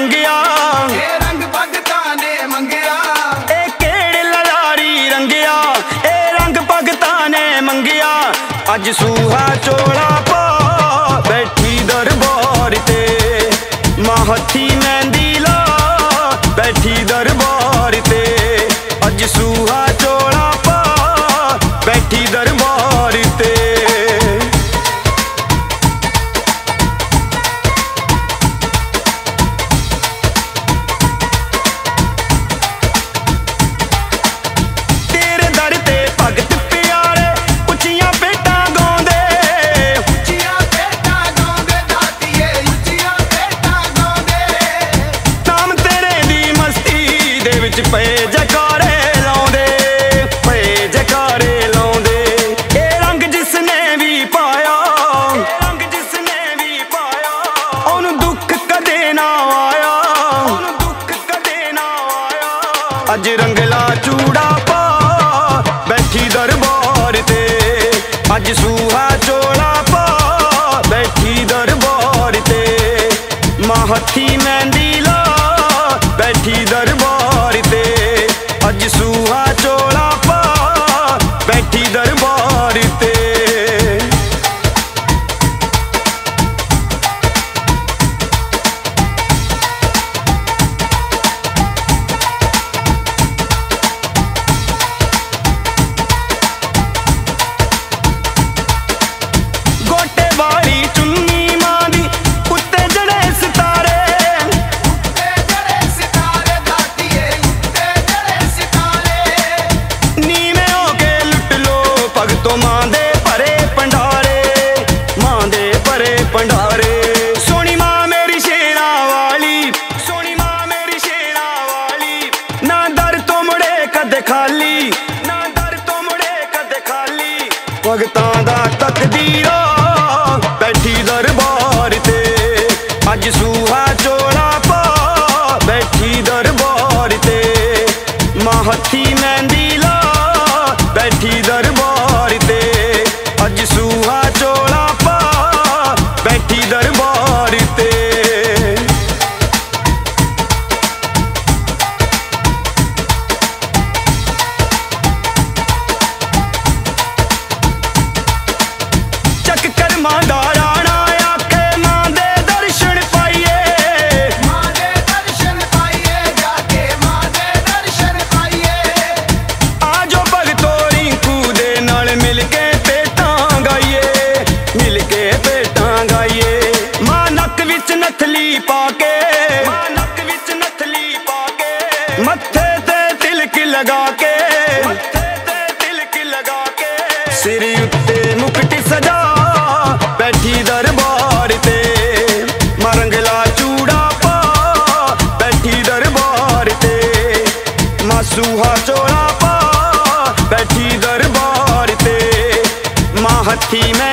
मंगिया, रंग भगतां ने मंगिया। ए केड़े ललारी रंगिया, ए रंग भगतां ने मंगिया। अज सूहा चोला पा बैठी दरबार ते, मां हथी मेहंदी ला बैठी दरबार ते। अज सूहा चोला पा बैठी दरबार ते। पे जयकारे लाउंदे, पे जयकारे लाउंदे। ए रंग जिसने भी पाया, रंग जिसने भी पाया, ओनू दुख कदे ना आया, ओनू दुख कदे ना आया। अज रंगला चूड़ा पा बैठी दरबार ते, अज सूहा चोला पा बैठी दरबार ते। मां हथी मेहंदी ला बैठी दरबार ते। अज सूहा चोला पा बैठी दरबार ते। गोटे वाली चुन्नी मां दी उत्ते जड़े सितारे, तो मां दे भरे भंडारे, मां दे भरे भंडारे। सोनी मां मेरी शेरा वाली, सोनी मां मेरी शेरा वाली। ना दर तो मुड़े कदे खाली, ना दर तो मुड़े कदे खाली। भगतां दा तकदीरा बैठी दरबार ते। अज सूहा चोला पा बैठी दरबार ते। मां हथी मेहंदी ला बैठी दरबार ते। अज सूहा चोला पा बैठी दरबार ते। चक कर मां दा राणा आखे मां दे दर्शन पाइए, मां दे दर्शन पाइए, जाके मां दे दर्शन पाइए। आजो भगतो रिंकू दे नाल मिल के पेटां गाइए, मिल के पेटां गाइए। मां नक विच नथली पाके, मां नक विच नथली पाके। मत्थे ते तिलक लगा के, मत्थे ते तिलक लगा के। सिर उत्ते मुकुट सजा बैठी दरबार ते। मां रंगला चूड़ा पा बैठी दरबार ते। मां सूहा चोला पा बैठी दरबार ते। मां हथी में